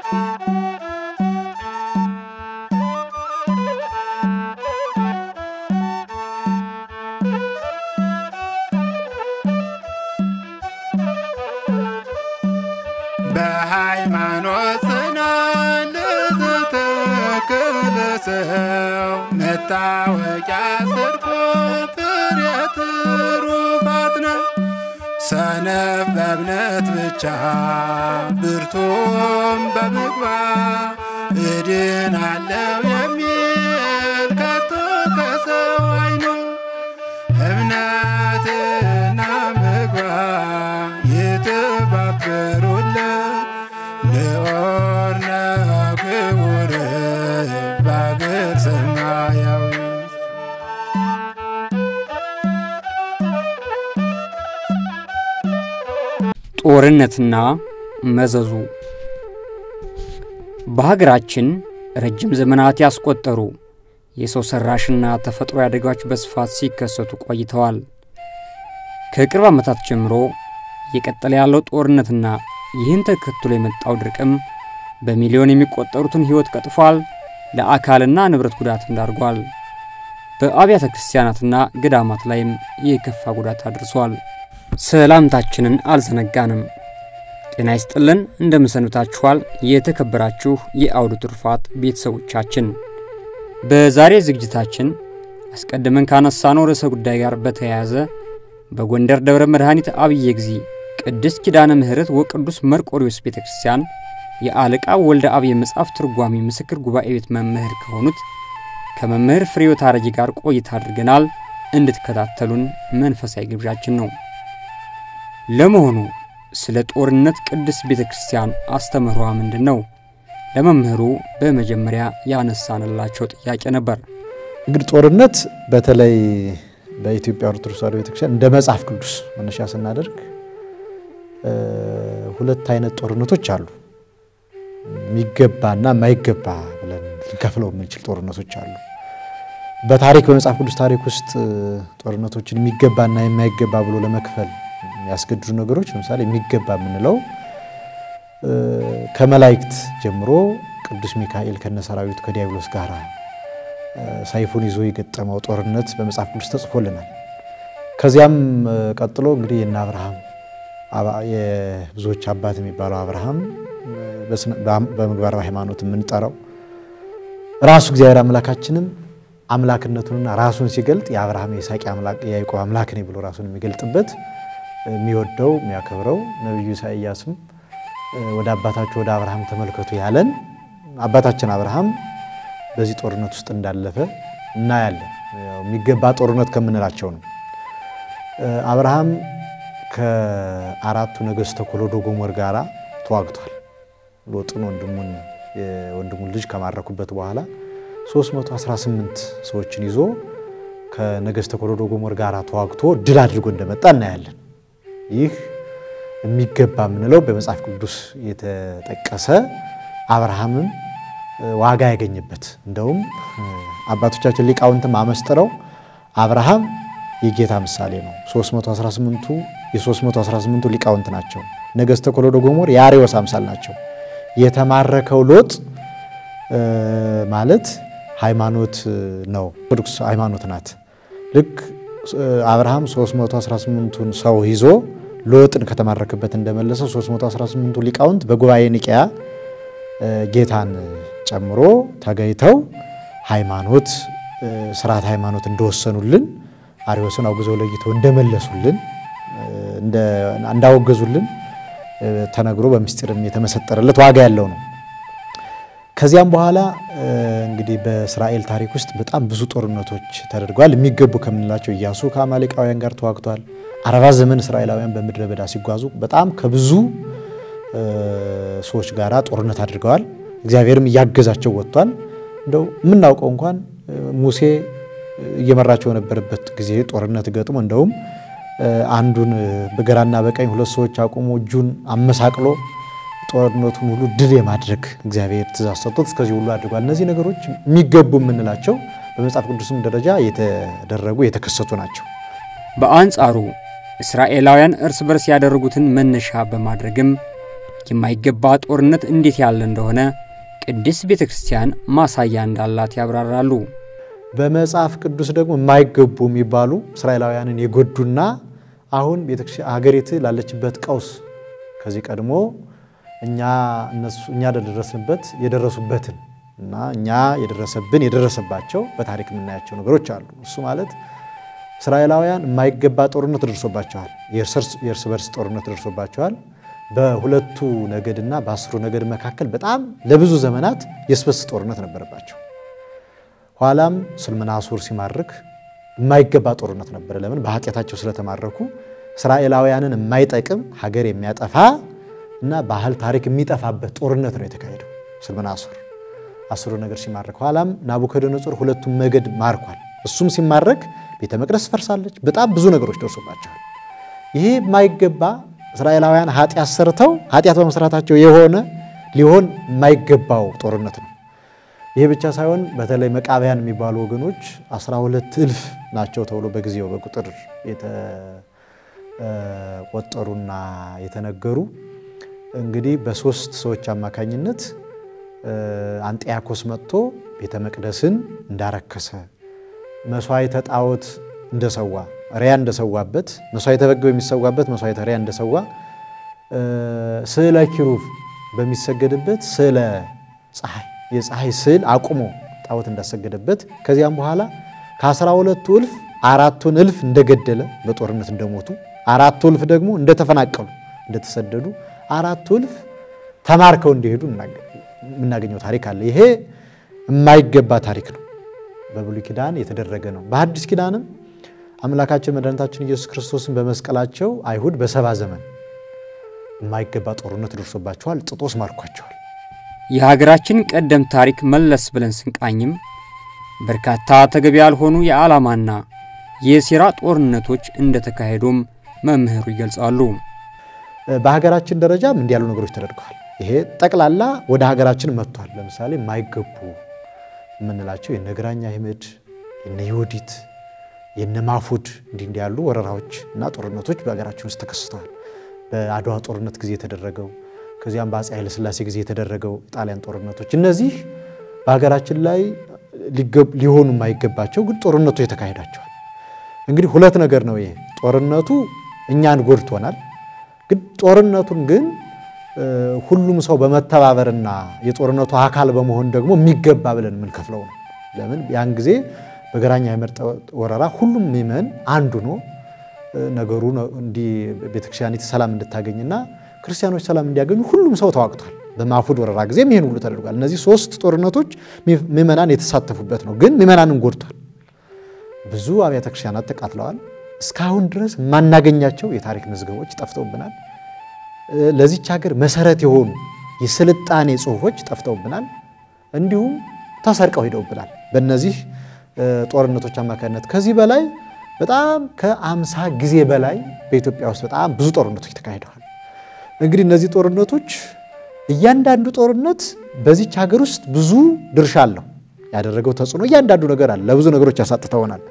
በሃይማኖት ጽናት ለተተከለሰው መታወቂያ ጽድቁ ፍሬ ትሩፋት ነው። ሰነፍ በእምነት ብቻ ብርቱም በምግባር እድናለሁ የሚል ከቶ ከሰው አይኖር። እምነትና ምግባር የተባበሩለት ንዑርነ ክቡር በአገር ሰማያዊ። ጦርነትና መዘዙ በሀገራችን ረጅም ዘመናት ያስቆጠሩ የሰው ሰራሽና ተፈጥሮ አደጋዎች በስፋት ሲከሰቱ ቆይተዋል። ከቅርብ ዓመታት ጀምሮ እየቀጠለ ያለው ጦርነትና ይህን ተከትሎ የመጣው ድርቅም በሚሊዮን የሚቆጠሩትን ሕይወት ቀጥፏል፣ ለአካልና ንብረት ጉዳትም ዳርጓል። በአብያተ ክርስቲያናትና ገዳማት ላይም የከፋ ጉዳት አድርሷል። ሰላምታችንን አልዘነጋንም። ጤና ይስጥልን፣ እንደምሰንብታችኋል የተከበራችሁ የአውዱ ትሩፋት ቤተሰቦቻችን። በዛሬ ዝግጅታችን አስቀድመን ካነሳነው ርዕሰ ጉዳይ ጋር በተያያዘ በጎንደር ደብረ መድኃኒት አብየ ጊዜ ቅድስት ኪዳነ ምህረት ወቅዱስ መርቆሪዎስ ቤተክርስቲያን የአለቃ ወልደ አብ የመጽሐፍ ትርጓሜ ምስክር ጉባኤ ቤት መምህር ከሆኑት ከመምህር ፍሬሕይወት አረጂ ጋር ቆይታ አድርገናል። እንድትከታተሉን መንፈሳዊ ግብዣችን ነው። ለመሆኑ ስለ ጦርነት ቅድስት ቤተክርስቲያን አስተምህሯ ምንድነው? ለመምህሩ በመጀመሪያ ያነሳንላቸው ጥያቄ ነበር። እንግዲህ ጦርነት በተለይ በኢትዮጵያ ኦርቶዶክስ ተዋሕዶ ቤተክርስቲያን እንደ መጽሐፍ ቅዱስ መነሻ ስናደርግ ሁለት አይነት ጦርነቶች አሉ። የሚገባና የማይገባ ብለን ልንከፍለው የምንችል ጦርነቶች አሉ። በታሪክ በመጽሐፍ ቅዱስ ታሪክ ውስጥ ጦርነቶችን የሚገባና የማይገባ ብሎ ለመክፈል ያስገድዱ ነገሮች ለምሳሌ የሚገባ የምንለው ከመላእክት ጀምሮ ቅዱስ ሚካኤል ከነሰራዊቱ ከዲያብሎስ ጋር ሰይፉን ይዞ የገጠመው ጦርነት በመጽሐፍ ቅዱስ ተጽፎልናል። ከዚያም ቀጥሎ እንግዲህ የና አብርሃም የብዙዎች አባት የሚባለው አብርሃም በምግባር በሃይማኖት የምንጠራው ራሱ እግዚአብሔር አምላካችንም አምላክነቱንና ራሱን ሲገልጥ የአብርሃም የይስሐቅ አምላክ የያዕቆብ አምላክ ነው ብሎ ራሱን የሚገልጥበት የሚወደው የሚያከብረው ነብዩ ኢሳይያስም ወደ አባታቸው ወደ አብርሃም ተመልከቱ ያለን አባታችን አብርሃም በዚህ ጦርነት ውስጥ እንዳለፈ እናያለን። የሚገባ ጦርነት ከምንላቸው ነው። አብርሃም ከአራቱ ነገሥተ ኮሎዶ ጎሞር ጋራ ተዋግቷል። ሎጥን ወንድሙን ልጅ ከማረኩበት በኋላ 318 ሰዎችን ይዞ ከነገሥተ ኮሎዶ ጎሞር ጋራ ተዋግቶ ድል አድርጎ እንደመጣ እናያለን። ይህ የሚገባ ምንለው በመጽሐፍ ቅዱስ የተጠቀሰ አብርሃምም ዋጋ ያገኘበት እንደውም አባቶቻችን ሊቃውንትም አመስጥረው አብርሃም የጌታ ምሳሌ ነው። 318ቱ ሊቃውንት ናቸው። ነገሥተ ኮሎዶ ጎሞር የአርዮስ አምሳል ናቸው። የተማረከው ሎጥ ማለት ሃይማኖት ነው፣ ኦርቶዶክስ ሃይማኖት ናት። ልክ አብርሃም 318ቱን ሰው ይዞ ሎጥን ከተማረከበት እንደመለሰ 318ቱ ሊቃውንት በጉባኤ ኒቂያ ጌታን ጨምሮ ተገይተው ሃይማኖት ስርዓት ሃይማኖት እንደወሰኑልን አርዮስን አውግዘው ለይተው እንደመለሱልን እንዳወገዙልን ተነግሮ በሚስጥርም የተመሰጠረለት ዋጋ ያለው ነው። ከዚያም በኋላ እንግዲህ በእስራኤል ታሪክ ውስጥ በጣም ብዙ ጦርነቶች ተደርገዋል። የሚገቡ ከምንላቸው ኢያሱ ከአማሌቃውያን ጋር ተዋግቷል። 40 ዘመን እስራኤላውያን በምድረ በዳ ሲጓዙ በጣም ከብዙ ሰዎች ጋራ ጦርነት አድርገዋል። እግዚአብሔርም ያገዛቸው ወጥቷል። እንደው ምናውቀው እንኳን ሙሴ እየመራቸው የነበረበት ጊዜ ጦርነት ገጥሞ እንደውም አንዱን በግራና በቀኝ ሁለት ሰዎች አቆሞ እጁን አመሳቅሎ ጦርነቱን ሁሉ ድል የማድረግ እግዚአብሔር ትእዛዝ ሰጥቶት እስከዚህ ሁሉ አድርጓል። እነዚህ ነገሮች የሚገቡ ምንላቸው በመጽሐፍ ቅዱስም ደረጃ የተደረጉ የተከሰቱ ናቸው። በአንጻሩ እስራኤላውያን እርስ በርስ ያደረጉትን መነሻ በማድረግም የማይገባ ጦርነት እንዴት ያለ እንደሆነ ቅድስት ቤተክርስቲያን ማሳያ እንዳላት ያብራራሉ። በመጽሐፍ ቅዱስ ደግሞ የማይገቡ የሚባሉ እስራኤላውያንን የጎዱና አሁን ቤተክርስቲያን ሀገሪቱ ላለችበት ቀውስ ከዚህ ቀድሞ እኛ የደረሱበትን እና እኛ የደረሰባቸው በታሪክ የምናያቸው ነገሮች አሉ። እሱ ማለት እስራኤላውያን የማይገባ ጦርነት ደርሶባቸዋል። የእርስ በርስ ጦርነት ደርሶባቸዋል። በሁለቱ ነገድና በ10 ነገድ መካከል በጣም ለብዙ ዘመናት የስበስ ጦርነት ነበረባቸው። ኋላም ስልምናሱር ሲማርክ የማይገባ ጦርነት ነበር። ለምን? በኃጢአታቸው ስለተማረኩ እስራኤላውያንን የማይጠቅም ሀገር የሚያጠፋ እና ባህል ታሪክ የሚጠፋበት ጦርነት ነው የተካሄደው። ስልምናሱር 10 ነገድ ሲማርክ ኋላም ናቡከደነጾር ሁለቱም ነገድ ማርኳል። እሱም ሲማረክ ቤተ መቅደስ ፈርሳለች። በጣም ብዙ ነገሮች ደርሶባቸዋል። ይሄ የማይገባ እስራኤላውያን ኃጢአት ሰርተው ኃጢአት በመስራታቸው ሊሆን የማይገባው ጦርነት ነው። ይሄ ብቻ ሳይሆን በተለይ መቃብያን የሚባሉ ወገኖች 12,000 ናቸው ተብሎ በጊዜው በቁጥር የተቆጠሩና የተነገሩ እንግዲህ በ3 ሰዎች አማካኝነት አንጢያኮስ መጥቶ ቤተ መቅደስን እንዳረከሰ መስዋዕተ ጣዖት እንደሰዋ ሪያ እንደሰዋበት መስዋዕተ በግ በሚሰዋበት መስዋዕተ ሪያ እንደሰዋ ስዕለ ኪሩብ በሚሰገድበት ስዕለ ፀሐይ የፀሐይ ስዕል አቁሞ ጣዖት እንዳሰገደበት ከዚያም በኋላ ከ12,000 4,000 እንደገደለ በጦርነት እንደሞቱ 4,000 ደግሞ እንደተፈናቀሉ እንደተሰደዱ 4,000 ተማርከው እንደሄዱ እናገኘው ታሪክ አለ። ይሄ የማይገባ ታሪክ ነው። በብሉይ ኪዳን የተደረገ ነው። በሐዲስ ኪዳንም አምላካችን መድኃኒታችን ኢየሱስ ክርስቶስን በመስቀላቸው አይሁድ በ70 ዘመን የማይገባ ጦርነት ደርሶባቸዋል። ጥጦስ ማርኳቸዋል። የሀገራችን ቀደም ታሪክ መለስ ብለን ስንቃኝም በርካታ ተገቢ ያልሆኑ የዓላማና የሴራ ጦርነቶች እንደተካሄዱም መምህሩ ይገልጻሉ። በሀገራችን ደረጃም እንዲያሉ ነገሮች ተደርገዋል። ይሄ ጠቅላላ ወደ ሀገራችን መጥቷል። ለምሳሌ የማይገቡ የምንላቸው የነግራኛ አህመድ የነዮዲት የነማፉድ እንዲያሉ ወረራዎች እና ጦርነቶች በሀገራችን ውስጥ ተከስተዋል። በአድዋ ጦርነት ጊዜ የተደረገው ከዚያም በአፄ ኃይለ ሥላሴ ጊዜ የተደረገው ጣሊያን ጦርነቶች እነዚህ በሀገራችን ላይ ሊሆኑ የማይገባቸው ግን ጦርነቶች የተካሄዳቸዋል። እንግዲህ ሁለት ነገር ነው። ይሄ ጦርነቱ እኛን ጎድቶናል። ግን ጦርነቱን ግን ሁሉም ሰው በመተባበርና የጦርነቱ አካል በመሆን ደግሞ የሚገባ ብለን ምን ከፍለው ነው። ለምን ያን ጊዜ በግራኛ አህመድ ወረራ ሁሉም ምእመን አንዱ ነው ነገሩ እንዲ ቤተክርስቲያኒቱ ሰላም እንድታገኝና ክርስቲያኖች ሰላም እንዲያገኙ ሁሉም ሰው ተዋቅቷል። በማፉድ ወረራ ጊዜ ይሄን ሁሉ ተደርጓል። እነዚህ 3 ጦርነቶች ምእመናን የተሳተፉበት ነው። ግን ምእመናንን ጎድቷል። ብዙ አብያተ ክርስቲያናት ተቃጥለዋል። እስካሁን ድረስ ማናገኛቸው የታሪክ መዝገቦች ጠፍተውብናል። ለዚች ሀገር መሰረት የሆኑ የስልጣኔ ጽሁፎች ጠፍተውብናል። እንዲሁም ተሰርቀው ሄደውብናል በእነዚህ ጦርነቶች አማካኝነት። ከዚህ በላይ በጣም ከ50 ጊዜ በላይ በኢትዮጵያ ውስጥ በጣም ብዙ ጦርነቶች ተካሂደዋል። እንግዲህ እነዚህ ጦርነቶች እያንዳንዱ ጦርነት በዚች ሀገር ውስጥ ብዙ ድርሻ አለው። ያደረገው ተጽዕኖ እያንዳንዱ ነገር አለ። ለብዙ ነገሮች ያሳጥተውናል።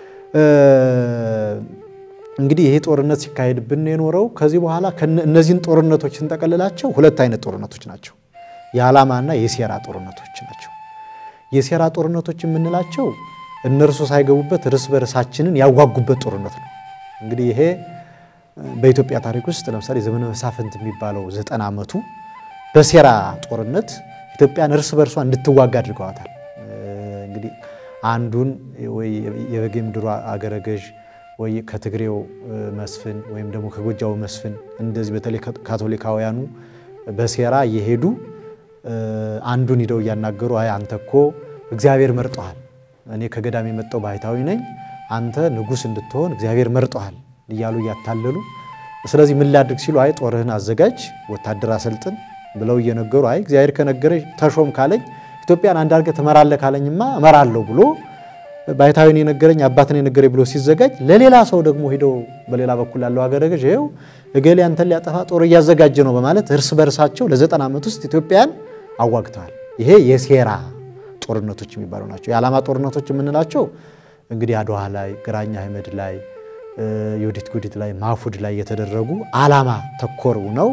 እንግዲህ ይሄ ጦርነት ሲካሄድብን የኖረው ከዚህ በኋላ እነዚህን ጦርነቶች እንጠቀልላቸው 2 አይነት ጦርነቶች ናቸው። የዓላማና የሴራ ጦርነቶች ናቸው። የሴራ ጦርነቶች የምንላቸው እነርሱ ሳይገቡበት ርስ በርሳችንን ያዋጉበት ጦርነት ነው። እንግዲህ ይሄ በኢትዮጵያ ታሪክ ውስጥ ለምሳሌ ዘመነ መሳፍንት የሚባለው 90 ዓመቱ በሴራ ጦርነት ኢትዮጵያን ርስ በርሷ እንድትዋጋ አድርገዋታል። እንግዲህ አንዱን ወይ የበጌምድሩ አገረገዥ ወይ ከትግሬው መስፍን ወይም ደግሞ ከጎጃው መስፍን እንደዚህ በተለይ ካቶሊካውያኑ በሴራ እየሄዱ አንዱን ሄደው ያናገሩ አይ አንተኮ እግዚአብሔር መርጧል፣ እኔ ከገዳም የመጣው ባይታዊ ነኝ፣ አንተ ንጉስ እንድትሆን እግዚአብሔር መርጧል እያሉ ያታለሉ። ስለዚህ ምን ላድርግ ሲሉ አይ ጦርህን አዘጋጅ፣ ወታደር አሰልጥን ብለው እየነገሩ አይ እግዚአብሔር ከነገረኝ ተሾም ካለኝ ኢትዮጵያን አንድ አድርገህ ትመራለህ ካለኝማ እመራለሁ ብሎ ባይታዊን የነገረኝ አባትን የነገረኝ ብሎ ሲዘጋጅ ለሌላ ሰው ደግሞ ሄደው በሌላ በኩል ያለው አገረገዥ ይሄው እገሌ አንተን ሊያጠፋ ጦር እያዘጋጀ ነው በማለት እርስ በርሳቸው ለ90 ዓመት ውስጥ ኢትዮጵያን አዋግተዋል። ይሄ የሴራ ጦርነቶች የሚባሉ ናቸው። የዓላማ ጦርነቶች የምንላቸው እንግዲህ አድዋ ላይ ግራኛ አህመድ ላይ ዮዲት ጉዲት ላይ ማፉድ ላይ የተደረጉ ዓላማ ተኮር ነው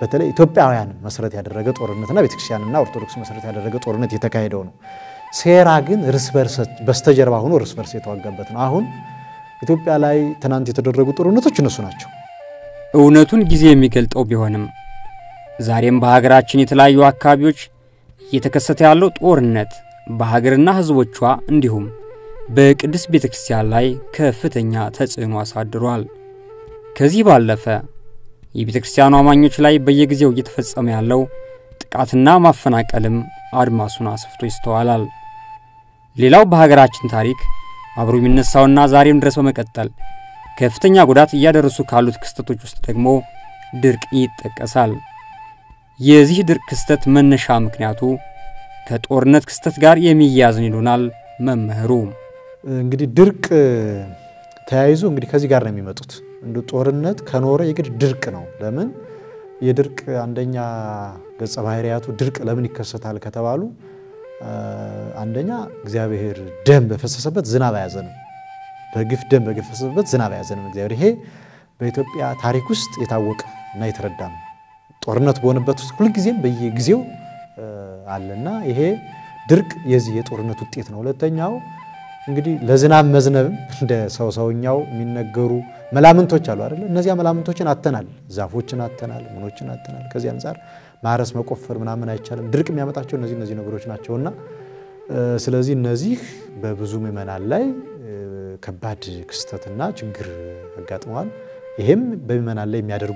በተለይ ኢትዮጵያውያን መሰረት ያደረገ ጦርነትና ቤተክርስቲያንና ኦርቶዶክስ መሰረት ያደረገ ጦርነት የተካሄደው ነው። ሴራ ግን እርስ በርስ በስተጀርባ ሆኖ እርስ በርስ የተዋጋበት ነው። አሁን ኢትዮጵያ ላይ ትናንት የተደረጉ ጦርነቶች እነሱ ናቸው። እውነቱን ጊዜ የሚገልጠው ቢሆንም ዛሬም በሀገራችን የተለያዩ አካባቢዎች እየተከሰተ ያለው ጦርነት በሀገርና ህዝቦቿ እንዲሁም በቅድስት ቤተክርስቲያን ላይ ከፍተኛ ተጽዕኖ አሳድሯል። ከዚህ ባለፈ የቤተክርስቲያኑ አማኞች ላይ በየጊዜው እየተፈጸመ ያለው ጥቃትና ማፈናቀልም አድማሱን አስፍቶ ይስተዋላል። ሌላው በሀገራችን ታሪክ አብሮ የሚነሳውና ዛሬም ድረስ በመቀጠል ከፍተኛ ጉዳት እያደረሱ ካሉት ክስተቶች ውስጥ ደግሞ ድርቅ ይጠቀሳል። የዚህ ድርቅ ክስተት መነሻ ምክንያቱ ከጦርነት ክስተት ጋር የሚያያዝ ይሆናል መምህሩ። እንግዲህ ድርቅ ተያይዞ እንግዲህ ከዚህ ጋር ነው የሚመጡት። እንደ ጦርነት ከኖረ የግድ ድርቅ ነው። ለምን የድርቅ አንደኛ ገጸ ባህሪያቱ ድርቅ ለምን ይከሰታል ከተባሉ አንደኛ እግዚአብሔር ደም በፈሰሰበት ዝናብ አያዘንም። በግፍ ደም በፈሰሰበት ዝናብ አያዘንም እግዚአብሔር። ይሄ በኢትዮጵያ ታሪክ ውስጥ የታወቀ እና የተረዳ ነው። ጦርነት በሆነበት ውስጥ ሁሉ ጊዜም በየጊዜው አለና ይሄ ድርቅ የዚህ የጦርነት ውጤት ነው። ሁለተኛው እንግዲህ ለዝናብ መዝነብ እንደ ሰውኛው የሚነገሩ መላምንቶች አሉ አይደል? እነዚያ መላምንቶችን አተናል፣ ዛፎችን አተናል፣ ምኖችን አተናል። ከዚህ አንፃር ማረስ መቆፈር ምናምን አይቻልም። ድርቅ የሚያመጣቸው እነዚህ ነገሮች ናቸውና ስለዚህ እነዚህ በብዙ ምዕመናን ላይ ከባድ ክስተትና ችግር አጋጥመዋል። ይሄም በምዕመናን ላይ የሚያደርጉ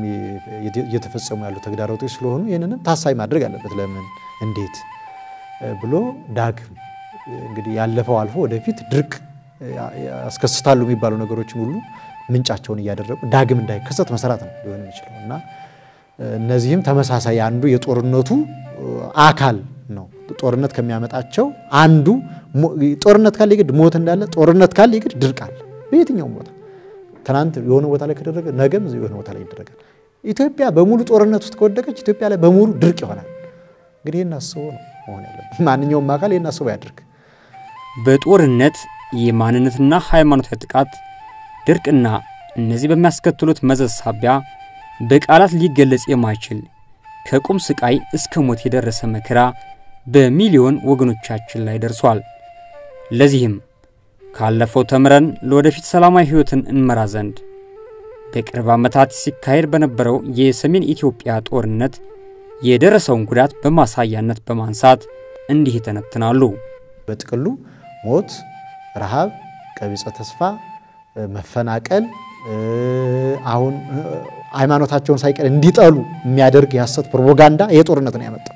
እየተፈጸሙ ያሉ ተግዳሮቶች ስለሆኑ ይሄንንም ታሳቢ ማድረግ አለበት። ለምን እንዴት ብሎ ዳግም እንግዲህ ያለፈው አልፎ ወደፊት ድርቅ ያስከስታሉ የሚባሉ ነገሮችን ሁሉ ምንጫቸውን እያደረጉ ዳግም እንዳይከሰት መስራት ነው ሊሆን የሚችለውና እነዚህም ተመሳሳይ አንዱ የጦርነቱ አካል ነው። ጦርነት ከሚያመጣቸው አንዱ ጦርነት ካለ ይግድ ሞት እንዳለ ጦርነት ካለ ይግድ ድርቅ አለ። በየትኛው ቦታ ትናንት የሆነ ቦታ ላይ ከደረገ ነገም የሆነ ቦታ ላይ ይደረጋል። ኢትዮጵያ በሙሉ ጦርነት ውስጥ ከወደቀች ኢትዮጵያ ላይ በሙሉ ድርቅ ይሆናል። እንግዲህ እናስበው ነው መሆን ያለበት። ማንኛውም አካል እናስበው ያድርግ። በጦርነት የማንነትና ሃይማኖታዊ ጥቃት ድርቅና እነዚህ በሚያስከትሉት መዘዝ ሳቢያ በቃላት ሊገለጽ የማይችል ከቁም ስቃይ እስከ ሞት የደረሰ መከራ በሚሊዮን ወገኖቻችን ላይ ደርሷል። ለዚህም ካለፈው ተምረን ለወደፊት ሰላማዊ ህይወትን እንመራ ዘንድ በቅርብ ዓመታት ሲካሄድ በነበረው የሰሜን ኢትዮጵያ ጦርነት የደረሰውን ጉዳት በማሳያነት በማንሳት እንዲህ ተነትናሉ። በጥቅሉ ሞት፣ ረሃብ፣ ቀቢጸ ተስፋ፣ መፈናቀል አሁን ሃይማኖታቸውን ሳይቀር እንዲጠሉ የሚያደርግ ያሰት ፕሮፓጋንዳ የጦርነት ነው ያመጣው።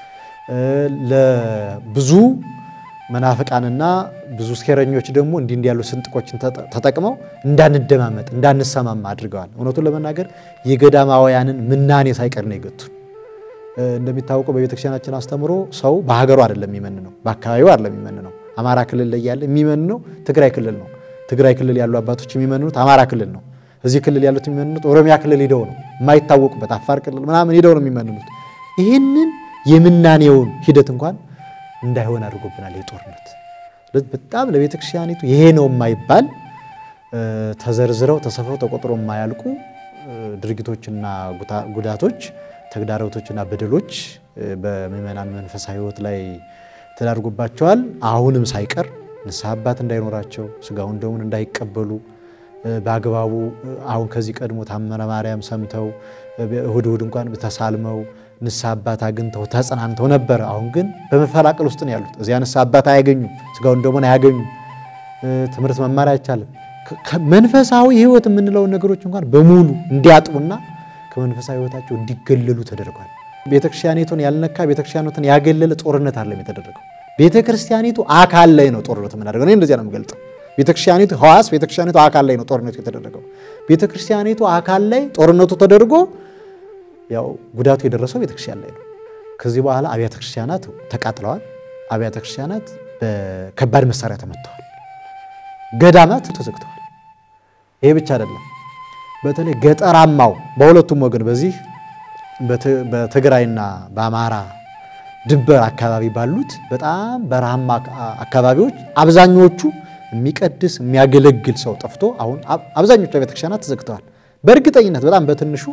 ለብዙ መናፍቃንና ብዙ ስከረኞች ደግሞ እንዲህ ያሉ ስንጥቆችን ተጠቅመው እንዳንደማመጥ እንዳንሰማማ አድርገዋል። እውነቱን ለመናገር የገዳማውያንን ምናኔ ሳይቀር ነው የገቱ። እንደሚታወቀው በቤተክርስቲያናችን አስተምሮ ሰው በሀገሩ አይደለም የሚመንነው፣ በአካባቢው አይደለም የሚመንነው። አማራ ክልል ላይ ያለ የሚመንነው ትግራይ ክልል ነው። ትግራይ ክልል ያሉ አባቶች የሚመንኑት አማራ ክልል ነው። እዚህ ክልል ያሉት የሚመንኑት ኦሮሚያ ክልል ሄደው ነው። የማይታወቁበት አፋር ክልል ምናምን ሄደው ነው የሚመንኑት። ይሄንን የምናኔውን ሂደት እንኳን እንዳይሆን አድርጎብናል የጦርነት። በጣም ለቤተክርስቲያኒቱ ይሄ ነው የማይባል ተዘርዝረው ተሰፍረው ተቆጥሮ የማያልቁ ድርጊቶችና ጉዳቶች ተግዳሮቶችና በደሎች በምዕመናን መንፈሳዊ ሕይወት ላይ ተዳርጎባቸዋል። አሁንም ሳይቀር ንስሐ አባት እንዳይኖራቸው ስጋውን ደሙን እንዳይቀበሉ በአግባቡ አሁን ከዚህ ቀድሞ ታምረ ማርያም ሰምተው እሁድ እንኳን ተሳልመው ንስሐ አባት አግኝተው ተጽናንተው ነበር። አሁን ግን በመፈላቀል ውስጥ ነው ያሉት። እዚያ ንስሐ አባት አያገኙም፣ ስጋውን ደሙን አያገኙም፣ ትምህርት መማር አይቻልም። መንፈሳዊ ሕይወት የምንለው ነገሮች እንኳን በሙሉ እንዲያጥቡና ከመንፈሳዊ ሕይወታቸው እንዲገለሉ ተደርጓል። ቤተክርስቲያኒቱን ያልነካ ቤተክርስቲያኒቱን ያገለለ ጦርነት አይደለም የተደረገው። ቤተክርስቲያኒቱ አካል ላይ ነው ጦርነት የምናደርገው። እኔ እንደዚያ ነው የምገልጠው። ቤተክርስቲያኒቱ ሕዋስ ቤተክርስቲያኒቱ አካል ላይ ነው ጦርነቱ የተደረገው። ቤተክርስቲያኒቱ አካል ላይ ጦርነቱ ተደርጎ ያው ጉዳቱ የደረሰው ቤተክርስቲያን ላይ ነው። ከዚህ በኋላ አብያተ ክርስቲያናት ተቃጥለዋል። አብያተ ክርስቲያናት በከባድ መሳሪያ ተመተዋል። ገዳማት ተዘግተዋል። ይሄ ብቻ አይደለም። በተለይ ገጠራማው በሁለቱም ወገን በዚህ በትግራይና በአማራ ድንበር አካባቢ ባሉት በጣም በረሃማ አካባቢዎች አብዛኞቹ የሚቀድስ የሚያገለግል ሰው ጠፍቶ አሁን አብዛኞቹ ቤተክርስቲያናት ተዘግተዋል። በእርግጠኝነት በጣም በትንሹ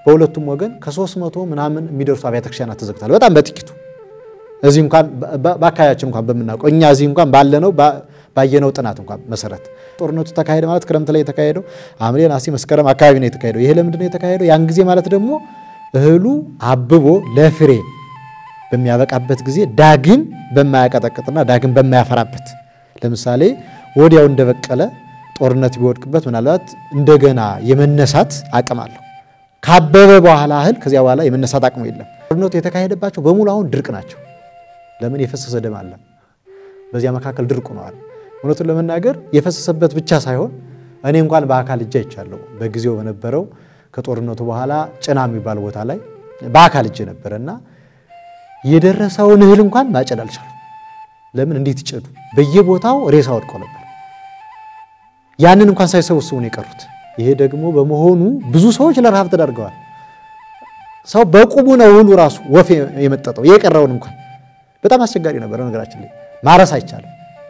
በሁለቱም ወገን ከ300 ምናምን የሚደርሱ አብያተ ክርስቲያናት ተዘግተዋል። በጣም በጥቂቱ እዚህ እንኳን በአካባቢያችን እንኳን በመናቀው እኛ እዚህ እንኳን ባለነው ባየነው ጥናት እንኳን መሰረት ጦርነቱ ተካሄደ ማለት ክረምት ላይ የተካሄደው ሐምሌ፣ ነሐሴ፣ መስከረም አካባቢ ነው የተካሄደው። ይሄ ለምንድን ነው የተካሄደው? ያን ጊዜ ማለት ደግሞ እህሉ አብቦ ለፍሬ በሚያበቃበት ጊዜ ዳግም በማያቀጠቅጥና ዳግም በማያፈራበት ለምሳሌ ወዲያው እንደበቀለ ጦርነት ቢወድቅበት ምናልባት እንደገና የመነሳት አቅም አለው። ካበበ በኋላ እህል ከዚያ በኋላ የመነሳት አቅሙ የለም። ጦርነቱ የተካሄደባቸው በሙሉ አሁን ድርቅ ናቸው። ለምን? የፈሰሰ ደም አለ። በዚያ መካከል ድርቅ ሆነዋል። እውነቱን ለመናገር የፈሰሰበት ብቻ ሳይሆን እኔ እንኳን በአካል እጄ አይቻለሁ። በጊዜው በነበረው ከጦርነቱ በኋላ ጭና የሚባል ቦታ ላይ በአካል እጄ ነበርና የደረሰውን እህል እንኳን ማጨድ አልቻሉም። ለምን? እንዴት ይጨዱ? በየቦታው ሬሳ ወድቆ ነበር። ያንን እንኳን ሳይሰበስቡ ነው የቀሩት። ይሄ ደግሞ በመሆኑ ብዙ ሰዎች ለረሃብ ተዳርገዋል። ሰው በቁሙ ነው ሁሉ ራሱ ወፍ የመጠጠው የቀረውን እንኳን በጣም አስቸጋሪ ነበር። ነገራችን ላይ ማረስ አይቻልም።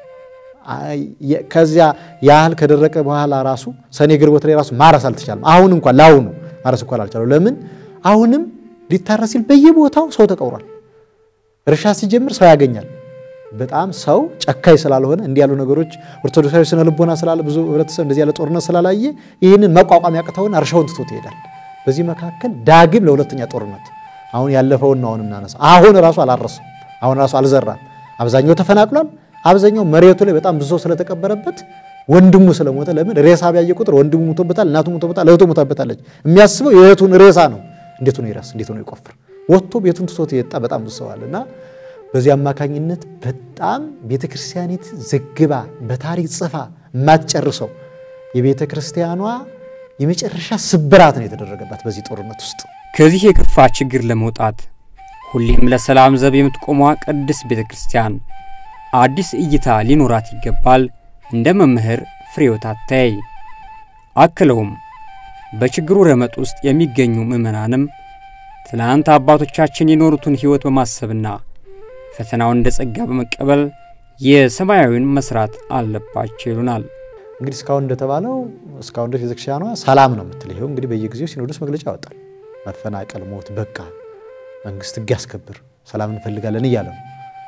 ከዚያ ያህል ከደረቀ በኋላ ራሱ ሰኔ ግንቦት ላይ ራሱ ማረስ አልተቻለም። አሁን እንኳን ላውኑ ማረስ እንኳን አልቻለው። ለምን? አሁንም ሊታረስ ሲል በየቦታው ሰው ተቀብሯል። እርሻ ሲጀምር ሰው ያገኛል። በጣም ሰው ጨካይ ስላልሆነ እንዲህ ያሉ ነገሮች ኦርቶዶክሳዊ ስነ ልቦና ስላለ ብዙ ህብረተሰብ እንደዚህ ያለ ጦርነት ስላላየ ይህንን መቋቋም ያቅተውን እርሻውን ትቶት ይሄዳል። በዚህ መካከል ዳግም ለሁለተኛ ጦርነት አሁን ያለፈውን ነው እናነሳ። አሁን ራሱ አላረሰም። አሁን ራሱ አልዘራም። አብዛኛው ተፈናቅሏል። አብዛኛው መሬቱ ላይ በጣም ብዙ ስለተቀበረበት ወንድሙ ስለሞተ ለምን ሬሳ ቢያየ ቁጥር ወንድሙ ሞቶበታል፣ እናቱ ሞቶበታል፣ እህቱ ሞታበታለች። የሚያስበው የእህቱን ሬሳ ነው። እንዴት ነው ይራስ? እንዴት ነው ይቆፍር? ወጥቶ ቤቱን ትቶት የወጣ በጣም ብዙ ሰው አለና በዚህ አማካኝነት በጣም ቤተክርስቲያኒት ዘግባ በታሪክ ጽፋ ማትጨርሰው የቤተክርስቲያኗ የመጨረሻ ስብራት ነው የተደረገባት በዚህ ጦርነት ውስጥ። ከዚህ የከፋ ችግር ለመውጣት ሁሌም ለሰላም ዘብ የምትቆመው ቅድስት ቤተክርስቲያን አዲስ እይታ ሊኖራት ይገባል እንደ መምህር ፍሬሕይወት አታዬ አክለውም በችግሩ ረመጥ ውስጥ የሚገኙ ምዕመናንም ትላንት አባቶቻችን የኖሩትን ሕይወት በማሰብና ፈተናውን እንደ ጸጋ በመቀበል የሰማያዊውን መስራት አለባቸው ይሉናል። እንግዲህ እስካሁን እንደተባለው እስካሁን ድረስ ቤተክርስቲያኗ ሰላም ነው የምትለው። እንግዲህ በየጊዜው ሲኖዶስ መግለጫ ያወጣል። መፈናቀል፣ ሞት በቃ መንግስት ሕግ ያስከብር፣ ሰላም እንፈልጋለን እያለ ነው።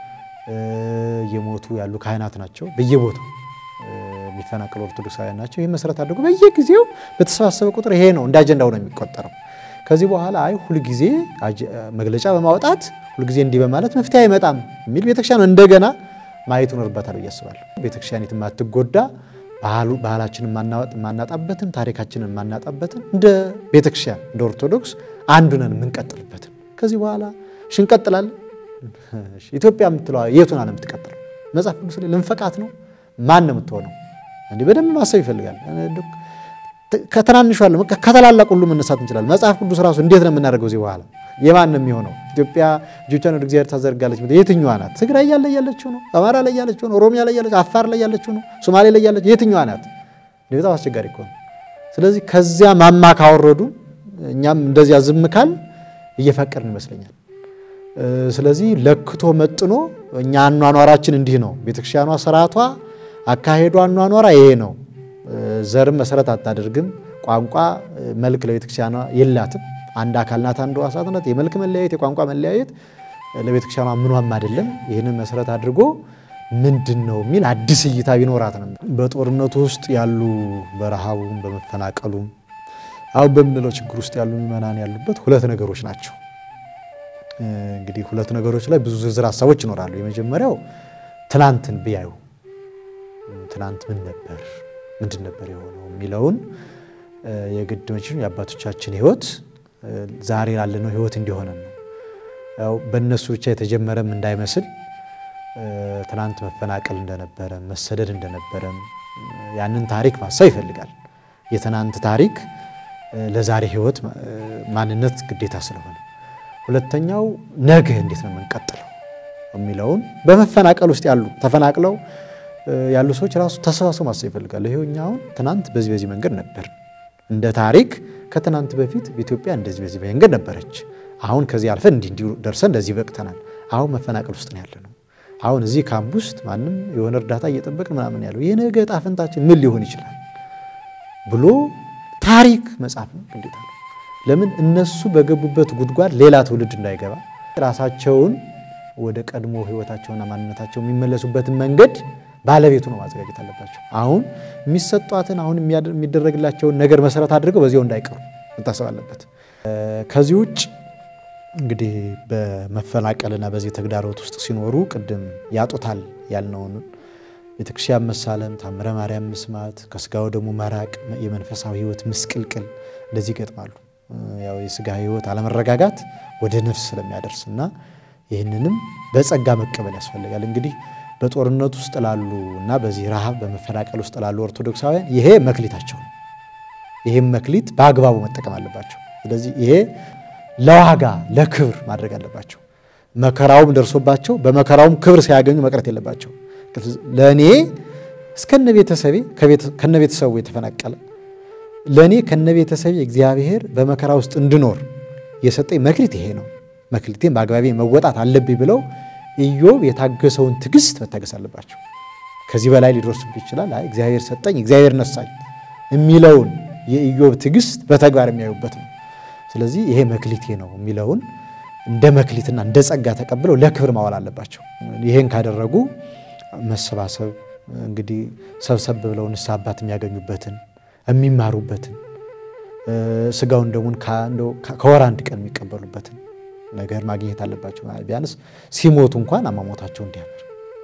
የሞቱ ያሉ ካህናት ናቸው በየቦታው የሚፈናቀሉ ኦርቶዶክሳውያን ናቸው። ይሄ መሰረት አድርጎ በየጊዜው በተሰባሰበ ቁጥር ይሄ ነው እንደ አጀንዳው ነው የሚቆጠረው። ከዚህ በኋላ አይ ሁሉ ጊዜ መግለጫ በማውጣት ሁሉ ጊዜ እንዲህ በማለት መፍትሄ አይመጣም የሚል ቤተክርስቲያን እንደገና ማየት ይኖርበታል ብዬ አስባለሁ። ቤተክርስቲያኒት ማትጎዳ ባህላችንን ማናጣበትን ታሪካችንን ማናጣበትን እንደ ቤተክርስቲያን እንደ ኦርቶዶክስ አንዱ ነን የምንቀጥልበትን ከዚህ በኋላ እንቀጥላለን። ኢትዮጵያ የምትለው የቱን ዓለም ትቀጥለው? መጽሐፍ ቅዱስ ላይ ልንፈቃት ነው? ማን ነው የምትሆነው? እንዴ በደንብ ማሰብ ይፈልጋል። ከተናንሹ አለ ከተላላቁ ሁሉ መነሳት እንችላለን። መጽሐፍ ቅዱስ ራሱ እንዴት ነው የምናደርገው? እዚህ በኋላ የማን ነው የሚሆነው? ኢትዮጵያ እጆቿን ወደ እግዚአብሔር ታዘርጋለች። የትኛዋ ናት? ትግራይ ላይ ያለችው ነው? አማራ ላይ ያለችው ነው? ኦሮሚያ ላይ ያለችው? አፋር ላይ ያለችው ነው? ሶማሌ ላይ ያለችው የትኛዋ ናት? በጣም አስቸጋሪ እኮ ነው። ስለዚህ ከዚያ ማማ ካወረዱ እኛም እንደዚያ ዝም ካል እየፈቀርን ይመስለኛል። ስለዚህ ለክቶ መጥኖ እኛ አኗኗራችን እንዲህ ነው፣ ቤተክርስቲያኗ ስርዓቷ አካሄዷ አኗኗራ ይሄ ነው፣ ዘርም መሰረት አታደርግም፣ ቋንቋ መልክ ለቤተክርስቲያኗ የላትም፣ አንድ አካል ናት፣ አንዱ አሳት ናት፣ የመልክ መለያየት የቋንቋ መለያየት ለቤተክርስቲያኗ ምንም አይደለም። ይሄንን መሰረት አድርጎ ምንድነው የሚል አዲስ እይታ ቢኖራት ነው። በጦርነቱ ውስጥ ያሉ በረሃቡም በመፈናቀሉም አሁን በምንለው ችግር ውስጥ ያሉ ምዕመናን ያሉበት ሁለት ነገሮች ናቸው። እንግዲህ ሁለት ነገሮች ላይ ብዙ ዝርዝር ሐሳቦች ይኖራሉ። የመጀመሪያው ትናንትን ቢያዩ ትናንት ምን ነበር ምንድን ነበር የሆነው የሚለውን የግድመችን የአባቶቻችን ሕይወት ዛሬ ያለነው ሕይወት እንዲሆነ ነው። ያው በእነሱ ብቻ የተጀመረም እንዳይመስል ትናንት መፈናቀል እንደነበረ መሰደድ እንደነበረ ያንን ታሪክ ማሰብ ይፈልጋል። የትናንት ታሪክ ለዛሬ ሕይወት ማንነት ግዴታ ስለሆነ ሁለተኛው ነገ እንዴት ነው የምንቀጥለው የሚለውን በመፈናቀል ውስጥ ያሉ ተፈናቅለው ያሉ ሰዎች ራሱ ተሰባስበው ማሰብ ይፈልጋል። ይሄኛው ትናንት በዚህ መንገድ ነበር፣ እንደ ታሪክ ከትናንት በፊት በኢትዮጵያ በዚህ መንገድ ነበረች፣ አሁን ከዚህ አልፈን እንዲህ ደርሰን እንደዚህ በቅተናል፣ አሁን መፈናቀል ውስጥ ነው ያለነው፣ አሁን እዚህ ካምፕ ውስጥ ማንም የሆነ እርዳታ እየጠበቅን ምናምን ያለው የነገ ዕጣ ፈንታችን ምን ሊሆን ይችላል ብሎ ታሪክ መጻፍ ግዴታ ነው። ለምን እነሱ በገቡበት ጉድጓድ ሌላ ትውልድ እንዳይገባ ራሳቸውን ወደ ቀድሞ ህይወታቸውና ማንነታቸው የሚመለሱበትን መንገድ ባለቤቱ ነው ማዘጋጀት አለባቸው። አሁን የሚሰጧትን አሁን የሚደረግላቸው ነገር መሰረት አድርገው በዚያው እንዳይቀሩ መታሰብ አለበት። ከዚህ ውጭ እንግዲህ በመፈናቀልና በዚህ ተግዳሮት ውስጥ ሲኖሩ ቅድም ያጡታል ያልነውን ቤተክርስቲያን መሳለም፣ ታምረ ማርያም መስማት፣ ከስጋው ደግሞ መራቅ፣ የመንፈሳዊ ህይወት ምስቅልቅል እንደዚህ ይገጥማሉ። ያው የስጋ ህይወት አለመረጋጋት ወደ ነፍስ ስለሚያደርስና ይህንንም በጸጋ መቀበል ያስፈልጋል። እንግዲህ በጦርነት ውስጥ ላሉና በዚህ ረሃብ በመፈናቀል ውስጥ ላሉ ኦርቶዶክሳውያን ይሄ መክሊታቸው ነው። ይሄም መክሊት በአግባቡ መጠቀም አለባቸው። ስለዚህ ይሄ ለዋጋ ለክብር ማድረግ አለባቸው። መከራውም ደርሶባቸው በመከራውም ክብር ሲያገኙ መቅረት የለባቸው። ለኔ ከነቤተሰቡ የተፈናቀለ ለኔ ከነቤተሰቤ እግዚአብሔር በመከራ ውስጥ እንድኖር የሰጠኝ መክሊት ይሄ ነው። መክሊቴን በአግባቢ መወጣት አለብኝ ብለው ኢዮብ የታገሰውን ትግስት መታገስ አለባቸው። ከዚህ በላይ ሊደርስብህ ይችላል። አይ እግዚአብሔር ሰጠኝ እግዚአብሔር ነሳኝ የሚለውን የኢዮብ ትግስት በተግባር የሚያዩበት ነው። ስለዚህ ይሄ መክሊቴ ነው የሚለውን እንደ መክሊትና እንደ ጸጋ ተቀብለው ለክብር ማዋል አለባቸው። ይሄን ካደረጉ መሰባሰብ እንግዲህ ሰብሰብ ብለው ንስሐ አባት የሚያገኙበትን የሚማሩበትን ስጋውን ደሙን ከወር አንድ ቀን የሚቀበሉበትን ነገር ማግኘት አለባቸው። ቢያንስ ሲሞቱ እንኳን አማሞታቸው እንዲያምር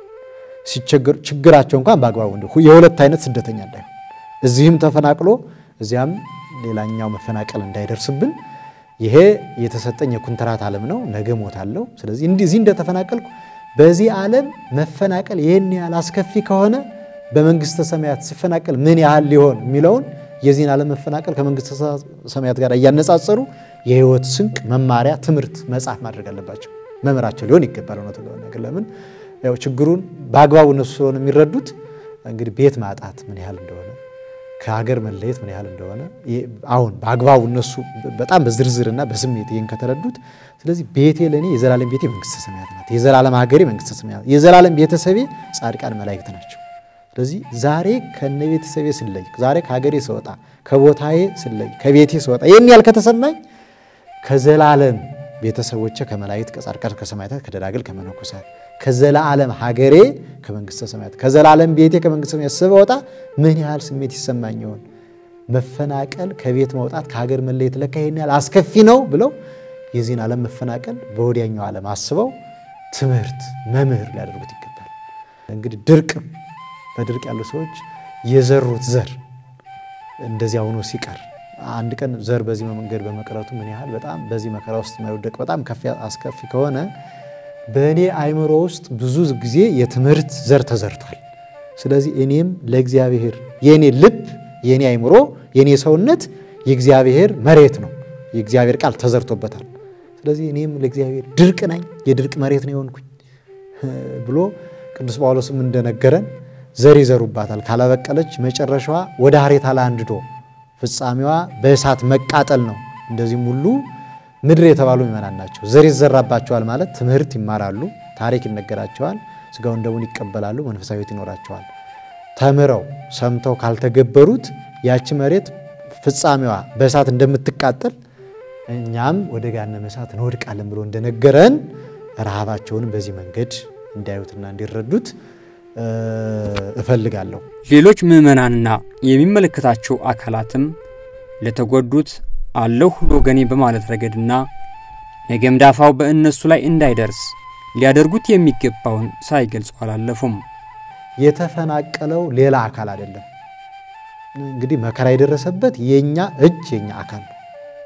ሲቸገር ችግራቸው እንኳን በአግባቡ እንዲሁ የሁለት አይነት ስደተኛ እንዳይሆን እዚህም ተፈናቅሎ እዚያም ሌላኛው መፈናቀል እንዳይደርስብን ይሄ የተሰጠኝ የኮንትራት ዓለም ነው። ነገ ሞታለሁ። ስለዚህ እንደዚህ እንደተፈናቀልኩ በዚህ ዓለም መፈናቀል ይሄን ያህል አስከፊ ከሆነ በመንግስተ ሰማያት ሲፈናቀል ምን ያህል ሊሆን የሚለውን የዚህን ዓለም መፈናቀል ከመንግስተ ሰማያት ጋር ያያነጻጸሩ የህይወት ስንቅ መማሪያ ትምህርት መጻፍ ማድረግ አለባቸው። መመራቸው ሊሆን ይገባል ነው ተገናኘ። ለምን ያው ችግሩን በአግባቡ እነሱ ስለሆነ የሚረዱት እንግዲህ ቤት ማጣት ምን ያህል እንደሆነ ከሀገር መለየት ምን ያህል እንደሆነ አሁን በአግባቡ እነሱ በጣም በዝርዝርና በስሜት ይሄን ከተረዱት ስለዚህ ቤቴ ለኔ የዘላለም ቤቴ መንግስተ ሰማያት ናት፣ የዘላለም ሀገሬ መንግስተ ሰማያት፣ የዘላለም ቤተሰቤ ጻድቃን መላእክት ናቸው። ስለዚህ ዛሬ ከነቤተሰቤ ስለይ ዛሬ ከሀገሬ ስወጣ ከቦታዬ ስለይ ከቤቴ ስወጣ ይሄን ያህል ከተሰማኝ ከዘላለም ቤተሰቦቼ ከመላእክት ከጻድቃን ከሰማዕታት ከደናግል ከመነኮሳት ከዘላለም ሀገሬ ከመንግስተ ሰማያት ከዘላለም ቤቴ ከመንግስተ ሰማያት ስወጣ ምን ያህል ስሜት ይሰማኝ ይሆን? መፈናቀል ከቤት መውጣት ከሀገር መለየት ለካ ይሄን ያህል አስከፊ ነው ብለው የዚህን ዓለም መፈናቀል በወዲያኛው ዓለም አስበው ትምህርት መምህር ሊያደርጉት ይገባል። እንግዲህ በድርቅ ያሉ ሰዎች የዘሩት ዘር እንደዚያ ሆኖ ሲቀር አንድ ቀን ዘር በዚህ መንገድ በመቀረቱ ምን ያህል በጣም በዚህ መከራ ውስጥ ማይወደቅ በጣም አስከፊ ከሆነ በእኔ አይምሮ ውስጥ ብዙ ጊዜ የትምህርት ዘር ተዘርቷል። ስለዚህ እኔም ለእግዚአብሔር የኔ ልብ የኔ አይምሮ የኔ ሰውነት የእግዚአብሔር መሬት ነው፣ የእግዚአብሔር ቃል ተዘርቶበታል። ስለዚህ እኔም ለእግዚአብሔር ድርቅ ነኝ፣ የድርቅ መሬት ነው የሆንኩኝ ብሎ ቅዱስ ጳውሎስም እንደነገረን ዘር ይዘሩባታል። ካላበቀለች መጨረሻዋ ወደ ሐሬታ አንድዶ ፍጻሜዋ በእሳት መቃጠል ነው። እንደዚህም ሁሉ ምድር የተባሉ ምእመናን ናቸው። ዘር ይዘራባቸዋል ማለት ትምህርት ይማራሉ፣ ታሪክ ይነገራቸዋል፣ ስጋውን ደሙን ይቀበላሉ፣ መንፈሳዊ ሕይወት ይኖራቸዋል። ተምረው ሰምተው ካልተገበሩት ያቺ መሬት ፍጻሜዋ በእሳት እንደምትቃጠል እኛም ወደ ገሃነመ እሳት እንወድቃለን ብሎ እንደነገረን ረሃባቸውን በዚህ መንገድ እንዲያዩትና እንዲረዱት እፈልጋለሁ። ሌሎች ምእመናንና የሚመለከታቸው አካላትም ለተጎዱት አለሁ ለወገኔ በማለት ረገድና ነገም ዳፋው በእነሱ ላይ እንዳይደርስ ሊያደርጉት የሚገባውን ሳይገልጹ አላለፉም። የተፈናቀለው ሌላ አካል አይደለም። እንግዲህ መከራ የደረሰበት የኛ እጅ የኛ አካል ነው።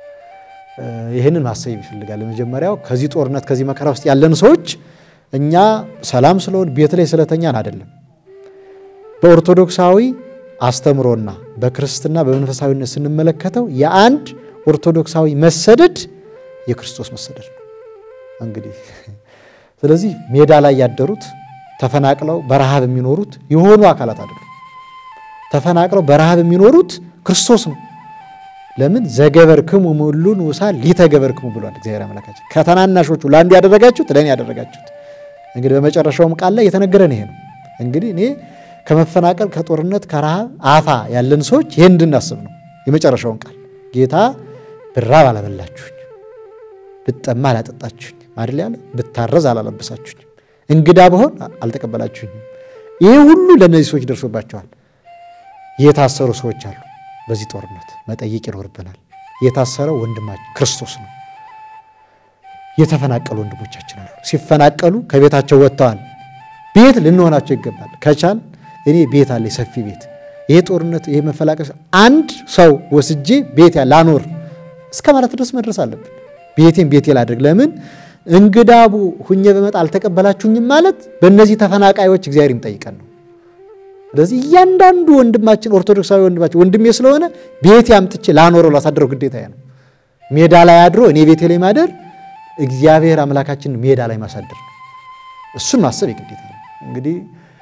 ይሄንን ማሰብ ይፈልጋል። መጀመሪያው ከዚህ ጦርነት ከዚህ መከራ ውስጥ ያለን ሰዎች እኛ ሰላም ስለሆነ ቤት ላይ ስለተኛን አይደለም። በኦርቶዶክሳዊ አስተምሮና በክርስትና በመንፈሳዊነት ስንመለከተው የአንድ ኦርቶዶክሳዊ መሰደድ የክርስቶስ መሰደድ ነው። እንግዲህ ስለዚህ ሜዳ ላይ ያደሩት ተፈናቅለው በረሃብ የሚኖሩት የሆኑ አካላት አይደሉም። ተፈናቅለው በረሃብ የሚኖሩት ክርስቶስ ነው። ለምን ዘገበርክሙ ሙሉን ውሳል ሊተገበርክሙ ብሏል እግዚአብሔር አምላካችን። ከተናናሾቹ ለአንዱ ያደረጋችሁት ለኔ ያደረጋችሁት። እንግዲህ በመጨረሻውም ቃል ላይ የተነገረን ይሄ ነው። እንግዲህ እኔ ከመፈናቀል ከጦርነት ከረሃብ አፋ ያለን ሰዎች ይሄን እንድናስብ ነው የመጨረሻውን ቃል ጌታ ብራብ አላበላችሁኝ፣ ብጠማ አላጠጣችሁኝ አይደል ያለ፣ ብታረዝ አላለበሳችሁኝ፣ እንግዳ ብሆን አልተቀበላችሁኝ። ይሄ ሁሉ ለነዚህ ሰዎች ደርሶባቸዋል። የታሰሩ ሰዎች አሉ። በዚህ ጦርነት መጠየቅ ይኖርብናል። የታሰረው ወንድማችን ክርስቶስ ነው። የተፈናቀሉ ወንድሞቻችን አሉ። ሲፈናቀሉ ከቤታቸው ወጥተዋል። ቤት ልንሆናቸው ይገባል። ከቻል እኔ ቤት አለ፣ ሰፊ ቤት። ይሄ ጦርነት ይሄ መፈላቀስ አንድ ሰው ወስጄ ቤት ያላኖር እስከ ማለት ድረስ መድረስ አለብን። ቤቴን ቤቴ ላድርግ። ለምን እንግዳቡ ሁኜ በመጣ አልተቀበላችሁኝም ማለት በእነዚህ ተፈናቃዮች እግዚአብሔር ይጠይቀን ነው። ስለዚህ እያንዳንዱ ወንድማችን ኦርቶዶክሳዊ ወንድማችን ወንድሜ ስለሆነ ቤት ያምጥቼ ላኖረው ላሳድረው ግዴታ ነው። ሜዳ ላይ አድሮ እኔ ቤቴ ላይ ማደር እግዚአብሔር አምላካችን ሜዳ ላይ ማሳደር ነው። እሱን ማሰብ የግዴታ ነው። እንግዲህ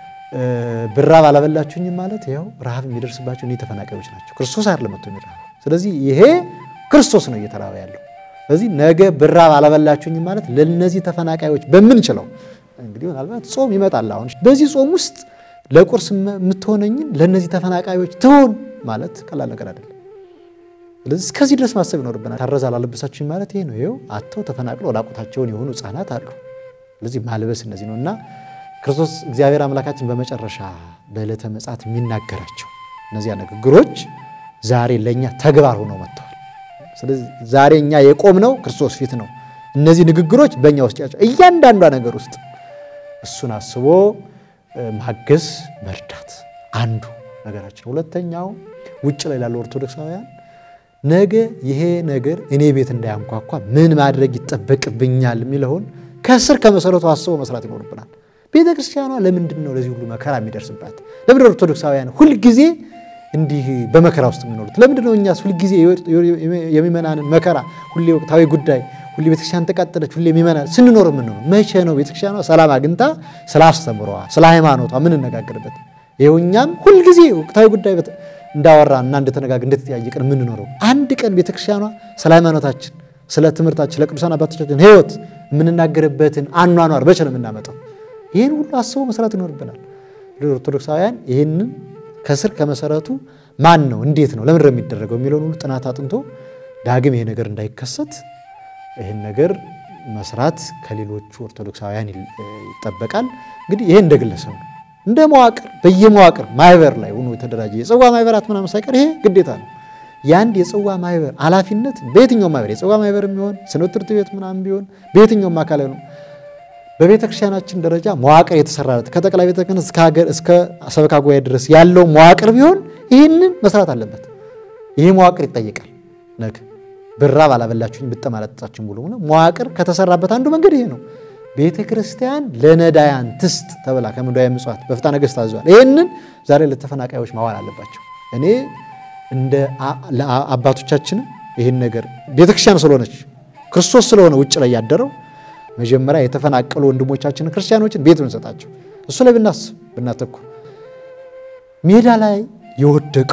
ብራብ አላበላችሁኝም ማለት ያው ረሃብ የሚደርስባቸው እኔ ተፈናቃዮች ናቸው። ክርስቶስ አይደለም መጥቶ የሚራብ። ስለዚህ ይሄ ክርስቶስ ነው እየተራበ ያለው። ስለዚህ ነገ ብራብ አላበላችሁኝም ማለት ለነዚህ ተፈናቃዮች በምንችለው እንግዲህ ምናልባት ጾም ይመጣል። አሁን በዚህ ጾም ውስጥ ለቁርስ የምትሆነኝን ለነዚህ ተፈናቃዮች ትሆን ማለት ቀላል ነገር አይደለም። ስለዚህ እስከዚህ ድረስ ማሰብ ይኖርብናል። ታረዝ አላለበሳችሁኝ ማለት ይሄ ነው። ይሄው አጥተው ተፈናቅለው ራቁታቸውን የሆኑ ሕፃናት አሉ። ስለዚህ ማልበስ እነዚህ ነውና ክርስቶስ እግዚአብሔር አምላካችን በመጨረሻ በዕለተ ምጽአት የሚናገራቸው እነዚያ ንግግሮች ዛሬ ለኛ ተግባር ሆነው መጥተዋል። ስለዚህ ዛሬ እኛ የቆምነው ክርስቶስ ፊት ነው። እነዚህ ንግግሮች በእኛ ውስጥ ያቸው እያንዳንዷ ነገር ውስጥ እሱን አስቦ ማገዝ መርዳት አንዱ ነገራችን። ሁለተኛው ውጭ ላይ ያለው ኦርቶዶክሳውያን ነገ ይሄ ነገር እኔ ቤት እንዳያንኳኳ ምን ማድረግ ይጠበቅብኛል የሚለውን ከስር ከመሰረቱ አስቦ መስራት ይኖርብናል። ቤተክርስቲያኗ ለምንድን ነው ለዚህ ሁሉ መከራ የሚደርስባት? ለምን ኦርቶዶክሳውያን ሁሉ ጊዜ እንዲህ በመከራ ውስጥ የሚኖሩት? ለምንድን ነው እኛስ ሁሉ ጊዜ የሚመናንን መከራ ሁሌ ወቅታዊ ጉዳይ ሁሌ ቤተክርስቲያን ተቃጠለች ሁሌ የሚመናን ስንኖር ምን ነው? መቼ ነው ቤተክርስቲያኗ ሰላም አግኝታ ስላስተምሯ ስለ ሃይማኖቷ ምን እንነጋገርበት? ይኸውኛም ሁሉ ጊዜ ወቅታዊ ጉዳይ እንዳወራና እንደተነጋገር እንደተጠያየቅን ምን ኖረው አንድ ቀን ቤተክርስቲያኗ ስለ ሃይማኖታችን ስለ ትምህርታችን ስለ ቅዱሳን አባቶቻችን ሕይወት የምንናገርበትን አኗኗር መቼ ነው የምናመጣው? ይሄን ሁሉ አስቦ መስራት ይኖርብናል። ኦርቶዶክሳውያን ይሄንን ከስር ከመሰረቱ ማን ነው እንዴት ነው ለምን የሚደረገው የሚለውን ሁሉ ጥናት አጥንቶ ዳግም ይሄ ነገር እንዳይከሰት ይሄን ነገር መስራት ከሌሎቹ ኦርቶዶክሳውያን ይጠበቃል። እንግዲህ ይሄ እንደግለሰብ ነው እንደ መዋቅር በየመዋቅር ማህበር ላይ ሆኖ የተደራጀ የጽዋ ማህበራት ምናምን ሳይቀር ይሄ ግዴታ ነው። ያንድ የጽዋ ማህበር ኃላፊነት በየትኛው ማህበር የጽዋ ማህበር የሚሆን ስነ ትምህርት ቤት ምናምን ቢሆን በየትኛው አካል ነው በቤተክርስቲያናችን ደረጃ መዋቅር የተሰራለት ከጠቅላይ ቤተ ክህነት እስከ ሀገር እስከ ሰበካ ጉባኤ ድረስ ያለው መዋቅር ቢሆን ይሄንን መስራት አለበት። ይሄ መዋቅር ይጠይቃል። ነገ ብራብ አላበላችሁኝ ብጠማ አላጠጣችሁኝ ብሎ ነው መዋቅር ከተሰራበት አንዱ መንገድ ይሄ ነው። ቤተክርስቲያን ለነዳያን ትስጥ ተብላ ከመንዳይ ምጽዋት በፍታ ነገስት አዟል። ይሄንን ዛሬ ለተፈናቃዮች ማዋል አለባቸው። እኔ እንደ አባቶቻችን ይሄን ነገር ቤተክርስቲያን ስለሆነች ክርስቶስ ስለሆነ ውጭ ላይ ያደረው መጀመሪያ የተፈናቀሉ ወንድሞቻችን ክርስቲያኖችን ቤት እንሰጣቸው። እሱ ላይ ብናተኩ ሜዳ ላይ የወደቀ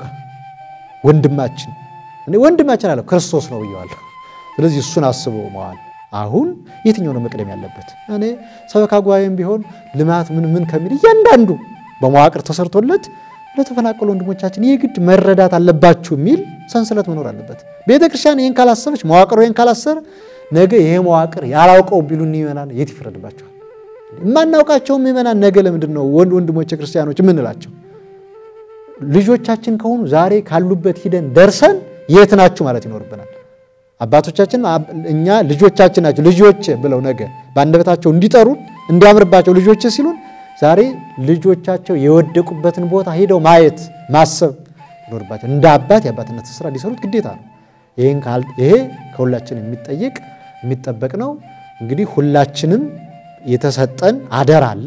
ወንድማችን ወንድማችን አለ ክርስቶስ ነው ይዋል። ስለዚህ እሱን አስቦ መዋል አሁን የትኛው ነው መቅደም ያለበት? እኔ ሰበካ ጉባኤም ቢሆን ልማት ምን ከሚል እያንዳንዱ በመዋቅር ተሰርቶለት ለተፈናቀሉ ወንድሞቻችን የግድ መረዳት አለባችሁ የሚል ሰንሰለት መኖር አለበት። ቤተክርስቲያን ይሄን ካላሰበች መዋቅሩ ይሄን ካላሰረ ነገ ይሄ መዋቅር ያላውቀው ቢሉን ይመናል የት ይፈረድባቸዋል? ማናውቃቸው ይመናል ነገ ለምንድነው ወንድሞች ክርስቲያኖች ምንላቸው? ልጆቻችን ከሆኑ ዛሬ ካሉበት ሂደን ደርሰን የት ናችሁ ማለት ይኖርብናል። አባቶቻችን እኛ ልጆቻችን ናቸው ልጆች ብለው ነገ ባንደበታቸው እንዲጠሩ እንዲያምርባቸው ልጆች ሲሉን ዛሬ ልጆቻቸው የወደቁበትን ቦታ ሄደው ማየት ማሰብ ይኖርባቸው። እንደ አባት የአባትነት ስራ ሊሰሩት ግዴታ ነው። ይሄ ከሁላችን የሚጠበቅ ነው። እንግዲህ ሁላችንም የተሰጠን አደራ አለ።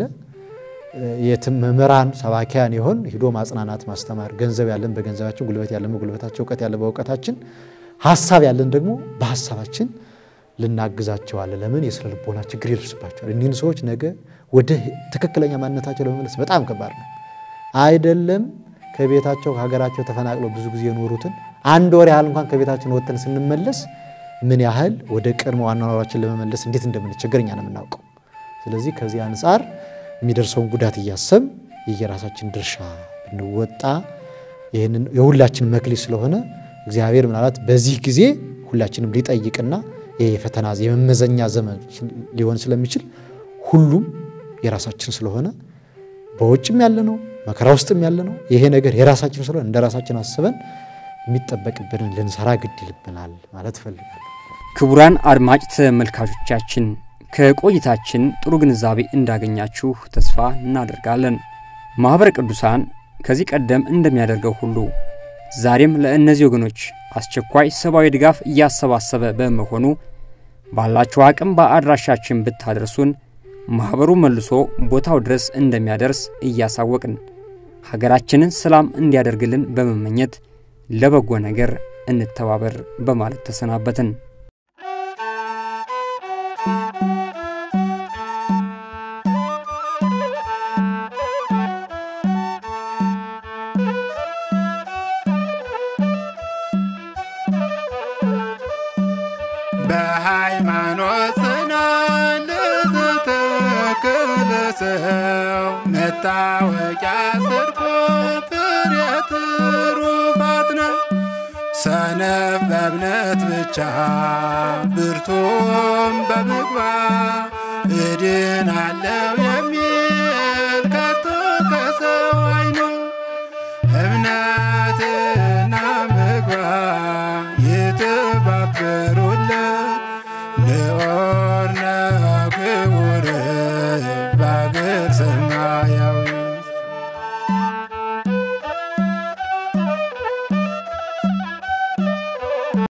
የመምህራን ሰባኪያን ይሆን ሄዶ ማጽናናት ማስተማር፣ ገንዘብ ያለን በገንዘባችን፣ ጉልበት ያለን በጉልበታችን፣ ዕውቀት ያለን በዕውቀታችን፣ ሐሳብ ያለን ደግሞ በሐሳባችን ልናግዛቸዋለን። ለምን የስነ ልቦና ችግር ይደርስባቸዋል። እኒህን ሰዎች ነገ ወደ ትክክለኛ ማንነታቸው ለመመለስ በጣም ከባድ ነው። አይደለም ከቤታቸው ከሀገራቸው ተፈናቅለው ብዙ ጊዜ የኖሩትን አንድ ወር ያህል እንኳን ከቤታችን ወጥተን ስንመለስ ምን ያህል ወደ ቀድሞ አኗኗራችን ለመመለስ እንዴት እንደምንቸገር እኛ ነው የምናውቀው። ስለዚህ ከዚህ አንፃር የሚደርሰውን ጉዳት እያሰብ የየራሳችን ድርሻ ብንወጣ ይሄንን የሁላችን መክሊት ስለሆነ እግዚአብሔር ምናልባት በዚህ ጊዜ ሁላችንም ሊጠይቅና የፈተና የመመዘኛ ዘመን ሊሆን ስለሚችል ሁሉም የራሳችን ስለሆነ በውጭም ያለነው መከራ ውስጥም ያለነው ይሄ ነገር የራሳችን ስለሆነ እንደራሳችን አስበን የሚጠበቅብንን ልንሰራ ግድ ይልብናል ማለት ፈልጋለሁ። ክቡራን አድማጭ ተመልካቾቻችን ከቆይታችን ጥሩ ግንዛቤ እንዳገኛችሁ ተስፋ እናደርጋለን። ማህበረ ቅዱሳን ከዚህ ቀደም እንደሚያደርገው ሁሉ ዛሬም ለእነዚህ ወገኖች አስቸኳይ ሰብአዊ ድጋፍ እያሰባሰበ በመሆኑ ባላችሁ አቅም በአድራሻችን ብታደርሱን ማህበሩ መልሶ ቦታው ድረስ እንደሚያደርስ እያሳወቅን ሀገራችንን ሰላም እንዲያደርግልን በመመኘት ለበጎ ነገር እንተባበር በማለት ተሰናበትን። በሃይማኖት ጽናት ለተተከለ ሰው መታወቂያ ጽድቁ ፍሬ ትሩፋት ነው። ሰነፍ በእምነት ብቻ ብርቱም በምግባር እድናለው